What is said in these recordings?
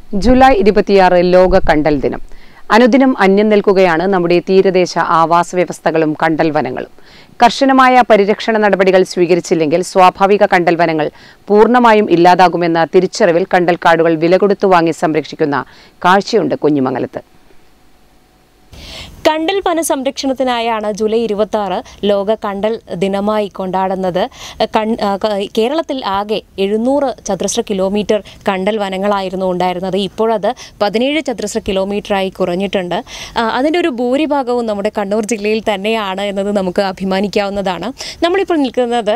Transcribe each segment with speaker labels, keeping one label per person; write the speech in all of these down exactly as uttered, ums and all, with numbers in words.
Speaker 1: July ഇരുപത്തിയാറ് ലോക കണ്ടൽ ദിനം. അനുദിനം അന്യം നിൽക്കുകയാണ് നമ്മുടെ തീരദേശ ആവാസ വ്യവസ്ഥകളും കണ്ടൽ വനങ്ങളും. കർശനമായ പരിരക്ഷണ നടപടികൾ സ്വീകരിച്ചില്ലെങ്കിൽ സ്വാഭാവിക കണ്ടൽ വനങ്ങൾ പൂർണ്ണമായും ഇല്ലാതാകുമെന്ന തിരിച്ചറിവിൽ കണ്ടൽക്കാടുകൾ വിലകൊടുത്തു വാങ്ങി സംരക്ഷിക്കുന്ന കാഴ്ചയുണ്ട് കുഞ്ഞിമംഗലത്ത്.
Speaker 2: കണ്ടൽ വന സംരക്ഷണത്തിനായാണ് ജൂലൈ ഇരുപത്തി ആറ് ലോക കണ്ടൽ ദിനമായി കൊണ്ടാടുന്നത്. കേരളത്തിൽ ആകെ എഴുന്നൂറ് ചതുരശ്ര കിലോമീറ്റർ കണ്ടൽ വനങ്ങളായിരുന്നു ഉണ്ടായിരുന്നത്. ഇപ്പോഴത് പതിനേഴ് ചതുരശ്ര കിലോമീറ്ററായി കുറഞ്ഞിട്ടുണ്ട്. അതിൻ്റെ ഒരു ഭൂരിഭാഗവും നമ്മുടെ കണ്ണൂർ ജില്ലയിൽ തന്നെയാണ് എന്നത് നമുക്ക് അഭിമാനിക്കാവുന്നതാണ്. നമ്മളിപ്പോൾ നിൽക്കുന്നത്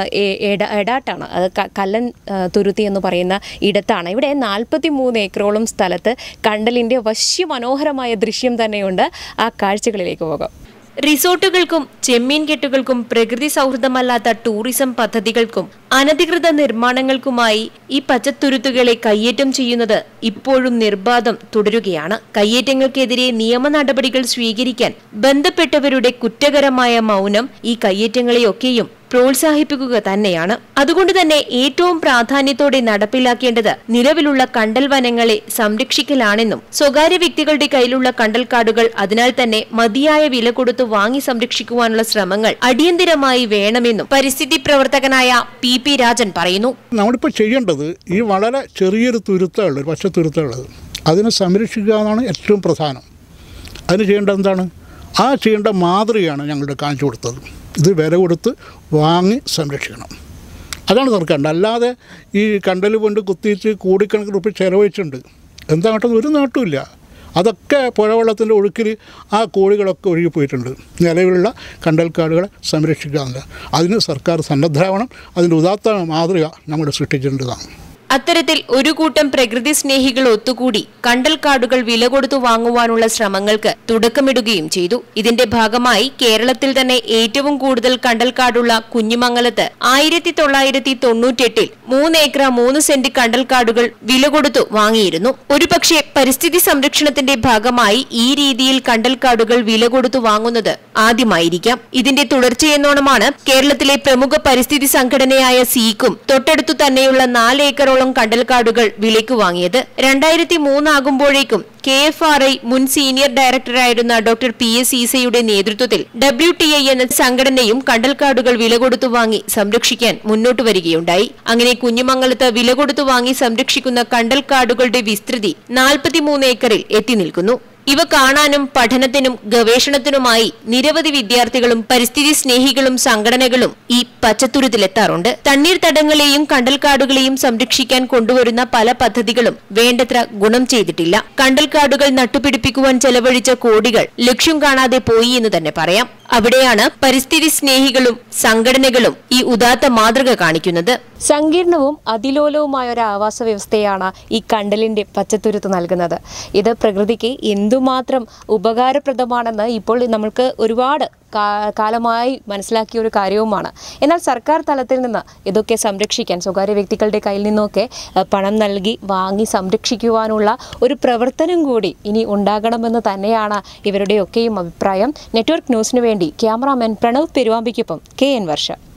Speaker 2: എടാട്ടാണ്. അത് കല്ലൻ തുരുത്തി എന്ന് പറയുന്ന ഇടത്താണ്. ഇവിടെ നാൽപ്പത്തി മൂന്ന് ഏക്കറോളം സ്ഥലത്ത് കണ്ടലിൻ്റെ വശ്യമനോഹരമായ ദൃശ്യം തന്നെയുണ്ട്. ആ കാഴ്ചകളിലേക്ക് പോകാം. റിസോർട്ടുകൾക്കും ചെമ്മീൻ കെട്ടുകൾക്കും പ്രകൃതി സൗഹൃദമല്ലാത്ത ടൂറിസം പദ്ധതികൾക്കും അനധികൃത നിർമ്മാണങ്ങൾക്കുമായി ഈ പച്ചത്തുരുത്തുകളെ കയ്യേറ്റം ചെയ്യുന്നത് ഇപ്പോഴും നിർബാധം തുടരുകയാണ്. കയ്യേറ്റങ്ങൾക്കെതിരെ നിയമ നടപടികൾ സ്വീകരിക്കാൻ ബന്ധപ്പെട്ടവരുടെ കുറ്റകരമായ മൗനം ഈ കയ്യേറ്റങ്ങളെയൊക്കെയും പ്രോത്സാഹിപ്പിക്കുക തന്നെയാണ്. അതുകൊണ്ട് തന്നെ ഏറ്റവും പ്രാധാന്യത്തോടെ നടപ്പിലാക്കേണ്ടത് നിലവിലുള്ള കണ്ടൽ വനങ്ങളെ സംരക്ഷിക്കലാണെന്നും സ്വകാര്യ വ്യക്തികളുടെ കയ്യിലുള്ള കണ്ടൽക്കാടുകൾ അതിനാൽ തന്നെ മതിയായ വില കൊടുത്തു വാങ്ങി സംരക്ഷിക്കുവാനുള്ള ശ്രമങ്ങൾ അടിയന്തരമായി വേണമെന്നും പരിസ്ഥിതി പ്രവർത്തകനായ പി പി രാജൻ പറയുന്നു.
Speaker 3: നമ്മളിപ്പോൾ ചെയ്യേണ്ടത് ഈ വളരെ ചെറിയൊരു തുരുത്തുള്ളത് പച്ച തുരുത്തുള്ളത് അതിനെ സംരക്ഷിക്കുക എന്നാണ് ഏറ്റവും പ്രധാനം. അതിന് ചെയ്യേണ്ടത് എന്താണ്? ആ ചെയ്യേണ്ട മാതൃകയാണ് ഞങ്ങളുടെ കാണിച്ചു കൊടുത്തത്. ഇത് വില കൊടുത്ത് വാങ്ങി സംരക്ഷിക്കണം. അതാണ് സർക്കാരിൻ്റെ. അല്ലാതെ ഈ കണ്ടൽ കൊണ്ട് കുത്തിച്ച് കോടിക്കണക്കിന് റുപ്യ ചിലവഴിച്ചിട്ടുണ്ട്. എന്താ നേട്ടം? ഒരു നേട്ടമില്ല. അതൊക്കെ പുഴവെള്ളത്തിൻ്റെ ഒഴുക്കിൽ ആ കോഴികളൊക്കെ ഒഴുകി പോയിട്ടുണ്ട്. നിലവിലുള്ള കണ്ടൽക്കാടുകളെ സംരക്ഷിക്കാനില്ല. അതിന് സർക്കാർ സന്നദ്ധരാവണം. അതിൻ്റെ ഉദാത്ത മാതൃക നമ്മൾ സൃഷ്ടിച്ചിട്ടുള്ളതാണ്.
Speaker 2: അത്തരത്തിൽ ഒരു കൂട്ടം പ്രകൃതി സ്നേഹികൾ ഒത്തുകൂടി കണ്ടൽക്കാടുകൾ വില കൊടുത്തു വാങ്ങുവാനുള്ള ശ്രമങ്ങൾക്ക് തുടക്കമിടുകയും ചെയ്തു. ഇതിന്റെ ഭാഗമായി കേരളത്തിൽ തന്നെ ഏറ്റവും കൂടുതൽ കണ്ടൽക്കാടുള്ള കുഞ്ഞിമംഗലത്ത് ആയിരത്തി തൊള്ളായിരത്തി തൊണ്ണൂറ്റെട്ടിൽ മൂന്ന് ഏക്കർ മൂന്ന് സെന്റ് കണ്ടൽക്കാടുകൾ വില കൊടുത്തു വാങ്ങിയിരുന്നു. ഒരുപക്ഷെ പരിസ്ഥിതി സംരക്ഷണത്തിന്റെ ഭാഗമായി ഈ രീതിയിൽ കണ്ടൽക്കാടുകൾ വില കൊടുത്തു വാങ്ങുന്നത് ആദ്യമായിരിക്കാം. ഇതിന്റെ തുടർച്ചയെന്നോണമാണ് കേരളത്തിലെ പ്രമുഖ പരിസ്ഥിതി സംഘടനയായ സീക്കും തൊട്ടടുത്തു തന്നെയുള്ള നാല് ഏക്കറോളം കണ്ടൽക്കാടുകൾ വിലയ്ക്ക് വാങ്ങിയത്. രണ്ടായിരത്തി മൂന്നാകുമ്പോഴേക്കും കെ എഫ് ആർ ഐ മുൻ സീനിയർ ഡയറക്ടറായിരുന്ന ഡോക്ടർ പി എസ് ഈസയുടെ നേതൃത്വത്തിൽ ഡബ്ല്യു ടി ഐ എന്ന സംഘടനയും കണ്ടൽക്കാടുകൾ വില കൊടുത്തു വാങ്ങി സംരക്ഷിക്കാൻ മുന്നോട്ട് വരികയുണ്ടായി. അങ്ങനെ കുഞ്ഞിമംഗലത്ത് വില കൊടുത്തു വാങ്ങി സംരക്ഷിക്കുന്ന കണ്ടൽക്കാടുകളുടെ വിസ്തൃതി നാൽപ്പത്തിമൂന്ന് ഏക്കറിൽ എത്തി നിൽക്കുന്നു. ഇവ കാണാനും പഠനത്തിനും ഗവേഷണത്തിനുമായി നിരവധി വിദ്യാർത്ഥികളും പരിസ്ഥിതി സ്നേഹികളും സംഘടനകളും ഈ പച്ചത്തുരുത്തിലെത്താറുണ്ട്. തണ്ണീർത്തടങ്ങളെയും കണ്ടൽക്കാടുകളെയും സംരക്ഷിക്കാൻ കൊണ്ടുവരുന്ന പല പദ്ധതികളും വേണ്ടത്ര ഗുണം ചെയ്തിട്ടില്ല. കണ്ടൽക്കാടുകൾ നട്ടുപിടിപ്പിക്കുവാൻ ചെലവഴിച്ച കോടികൾ ലക്ഷ്യം കാണാതെ പോയി എന്ന് തന്നെ പറയാം. അവിടെയാണ് പരിസ്ഥിതി സ്നേഹികളും സംഘടനകളും ഈ ഉദാത്ത മാതൃക കാണിക്കുന്നത്. സങ്കീർണവും അതിലോലവുമായ ഒരു ആവാസ വ്യവസ്ഥയാണ് ഈ കണ്ടലിന്റെ പച്ചത്തുരുത്ത് നൽകുന്നത്. ഇത് പ്രകൃതിക്ക് എന്തുമാത്രം ഉപകാരപ്രദമാണെന്ന് ഇപ്പോൾ നമ്മൾക്ക് ഒരുപാട് കാലമായി മനസ്സിലാക്കിയ ഒരു കാര്യവുമാണ്. എന്നാൽ സർക്കാർ തലത്തിൽ നിന്ന് ഇതൊക്കെ സംരക്ഷിക്കാൻ സ്വകാര്യ വ്യക്തികളുടെ കയ്യിൽ നിന്നൊക്കെ പണം നൽകി വാങ്ങി സംരക്ഷിക്കുവാനുള്ള ഒരു പ്രവർത്തനം കൂടി ഇനി ഉണ്ടാകണമെന്ന് തന്നെയാണ് ഇവരുടെയൊക്കെയും അഭിപ്രായം. നെറ്റ്വർക്ക് ന്യൂസിനു വേണ്ടി ക്യാമറാമാൻ പ്രണവ് പെരുവാമ്പിക്കൊപ്പം കെ എൻ വർഷ.